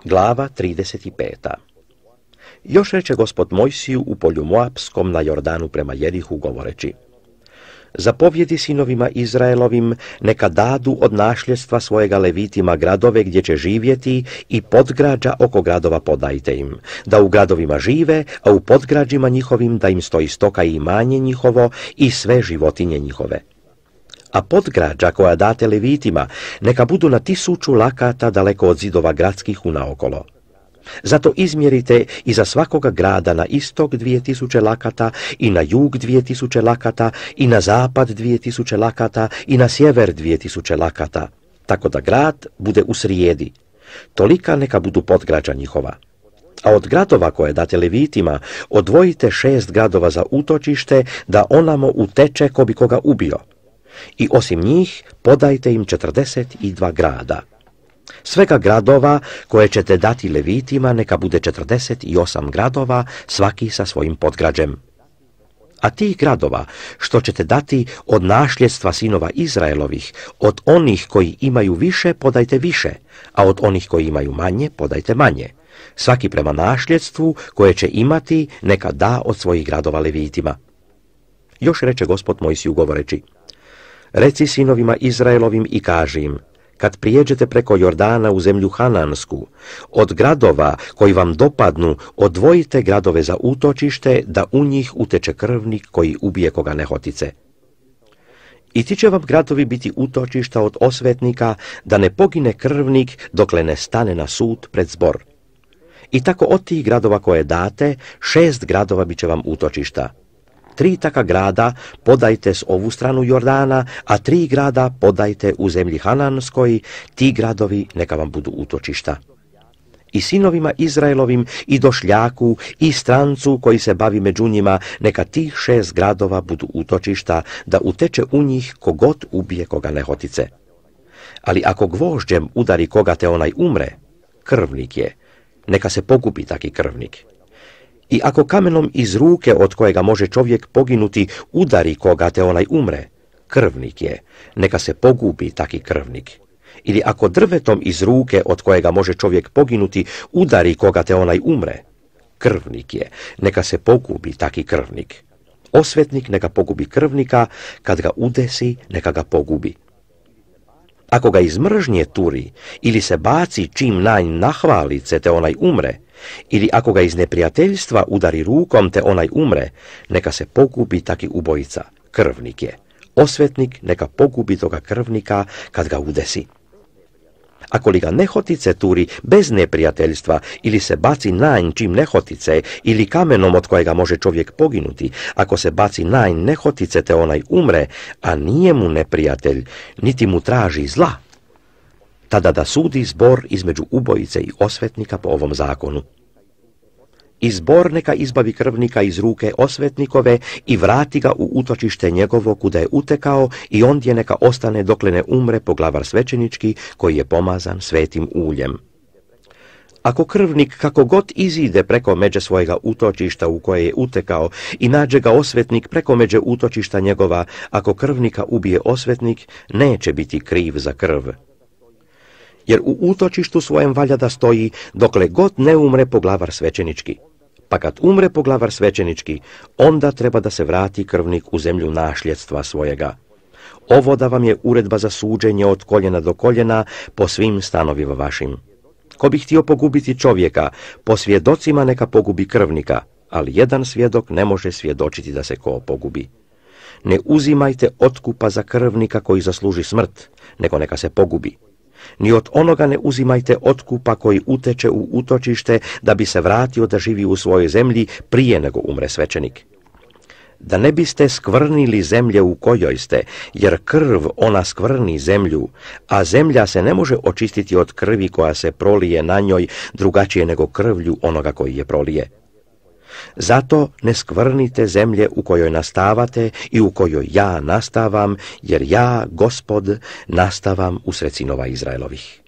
Glava 35. Još reče Gospod Mojsiju u polju Moapskom na Jordanu prema Jerihu govoreći: Zapovjedi sinovima Izraelovim, neka dadu od nasljedstva svojega Levitima gradove gdje će živjeti i podgrađa oko gradova podajte im, da u gradovima žive, a u podgrađima njihovim da im stoji stoka i imanje njihovo i sve životinje njihove. A podgrađa koja date Levitima, neka budu na 1000 lakata daleko od zidova gradskih unaokolo. Zato izmjerite iza svakoga grada na istok 2000 lakata i na jug 2000 lakata i na zapad 2000 lakata i na sjever 2000 lakata, tako da grad bude u srijedi. Tolika neka budu podgrađa njihova. A od gradova koje date Levitima, odvojite 6 gradova za utočište, da onamo uteče ko bi koga ubio. I osim njih podajte im 42 grada. Svega gradova koje ćete dati Levitima neka bude 48 gradova, svaki sa svojim podgrađem. A tih gradova što ćete dati od nasljedstva sinova Izraelovih, od onih koji imaju više podajte više, a od onih koji imaju manje podajte manje. Svaki prema nasljedstvu koje će imati neka da od svojih gradova Levitima. Još reče Gospod Mojsiju govoreći: Reci sinovima Izraelovim i kaži im: Kad prijeđete preko Jordana u zemlju Hanansku, od gradova koji vam dopadnu, odvojite gradove za utočište, da u njih uteče krvnik koji ubije koga nehotice. I ti će vam gradovi biti utočišta od osvetnika, da ne pogine krvnik dokle ne stane na sud pred zbor. I tako od tih gradova koje date, 6 gradova bit će vam utočišta. 3 taka grada podajte s ovu stranu Jordana, a 3 grada podajte u zemlji Hananskoj, ti gradovi neka vam budu utočišta. I sinovima Izraelovim i došljaku i strancu koji se bavi među njima, neka tih 6 gradova budu utočišta, da uteče u njih kogod ubije koga nehotice. Ali ako gvožđem udari koga te onaj umre, krvnik je, neka se pogubi taki krvnik. I ako kamenom iz ruke od kojega može čovjek poginuti udari koga te onaj umre, krvnik je, neka se pogubi taki krvnik. Ili ako drvetom iz ruke od kojega može čovjek poginuti udari koga te onaj umre, krvnik je, neka se pogubi taki krvnik. Osvetnik neka pogubi krvnika, kad ga udesi neka ga pogubi. Ako ga iz mržnje turi ili se baci čim nanj nahvalice te onaj umre, ili ako ga iz neprijateljstva udari rukom te onaj umre, neka se pogubi taki ubojica, krvnik je. Osvetnik neka pogubi toga krvnika kad ga udesi. Ako li ga nehotice turi bez neprijateljstva ili se baci nanj čim nehotice ili kamenom od kojega može čovjek poginuti, ako se baci nanj nehotice te onaj umre, a nije mu neprijatelj, niti mu traži zla, tada da sudi zbor između ubojice i osvetnika po ovom zakonu. I zbor neka izbavi krvnika iz ruke osvetnikove i vrati ga u utočište njegovo kuda je utekao i ondje neka ostane dokle ne umre poglavar svećenički koji je pomazan svetim uljem. Ako krvnik kako god izide preko međe svojega utočišta u koje je utekao i nađe ga osvetnik preko međe utočišta njegova, ako krvnika ubije osvetnik, neće biti kriv za krv. Jer u utočištu svojem valja da stoji dokle god ne umre poglavar svećenički. Pa kad umre poglavar svećenički, onda treba da se vrati krvnik u zemlju nasljedstva svojega. Ovo da vam je uredba za suđenje od koljena do koljena po svim stanovima vašim. Ko bi htio pogubiti čovjeka, po svjedocima neka pogubi krvnika, ali jedan svjedok ne može svjedočiti da se ko pogubi. Ne uzimajte otkupa za krvnika koji zasluži smrt, nego neka se pogubi. Ni od onoga ne uzimajte otkupa koji uteče u utočište da bi se vratio da živi u svojoj zemlji prije nego umre svećenik. Da ne biste skvrnili zemlje u kojoj ste, jer krv ona skvrni zemlju, a zemlja se ne može očistiti od krvi koja se prolije na njoj drugačije nego krvlju onoga koji je prolije. Zato ne skvrnite zemlje u kojoj nastavate i u kojoj ja nastavam, jer ja, Gospod, nastavam usred sinova Izraelovih.